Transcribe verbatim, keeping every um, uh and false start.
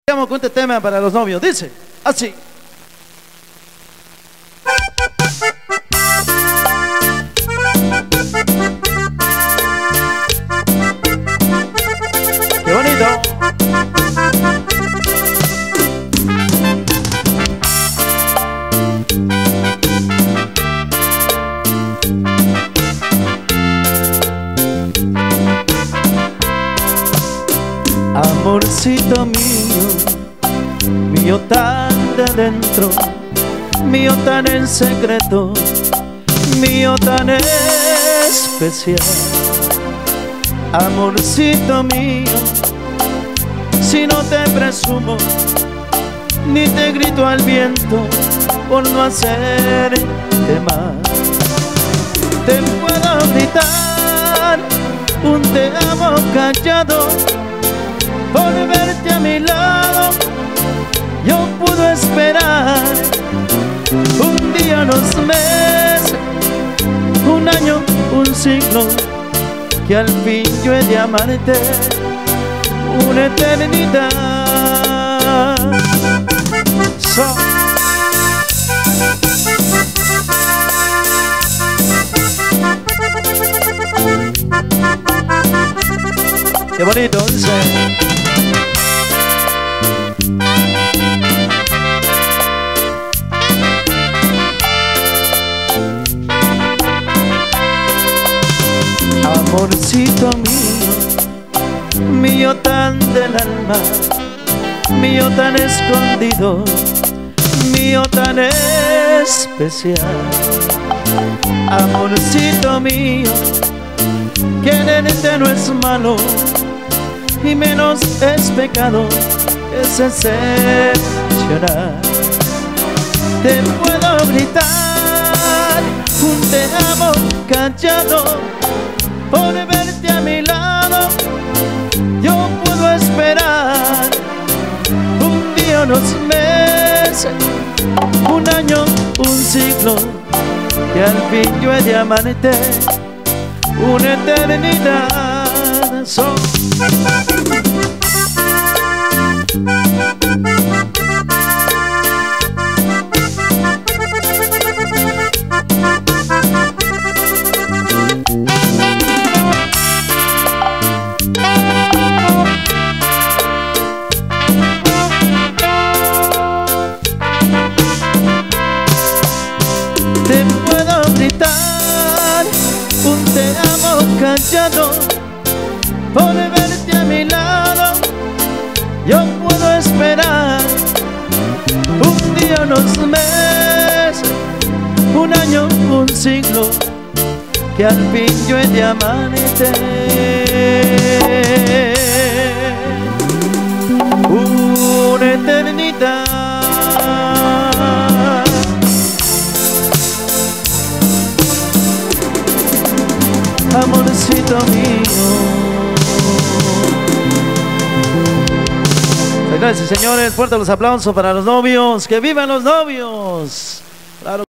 Vamos con este tema para los novios, dice así. ¡Qué bonito! Amorcito mío, mío tan de dentro, mío tan en secreto, mío tan especial. Amorcito mío, si no te presumo, ni te grito al viento por no hacerte mal. Te puedo gritar un te amo callado, por verte a mi lado. Yo puedo esperar un día, unos meses, un año, un siglo, que al fin yo he de amarte una eternidad. So. Qué bonito, dice. Amorcito mío, mío tan del alma, mío tan escondido, mío tan especial. Amorcito mío, quererte no es malo, y menos es pecado, es excepcional. Te puedo gritar un te amo callado, por verte a mi lado. Yo puedo esperar un día, unos meses, un año, un siglo, que al fin yo he de amarte una eternidad. So. Te puedo gritar un te amo callado, por verte a mi lado. Yo puedo esperar un día, unos meses, un año, un siglo, que al fin yo he de amarte una eternidad. Amorcito mío. Señoras y señores, fuertes los aplausos para los novios. ¡Que vivan los novios! Claro.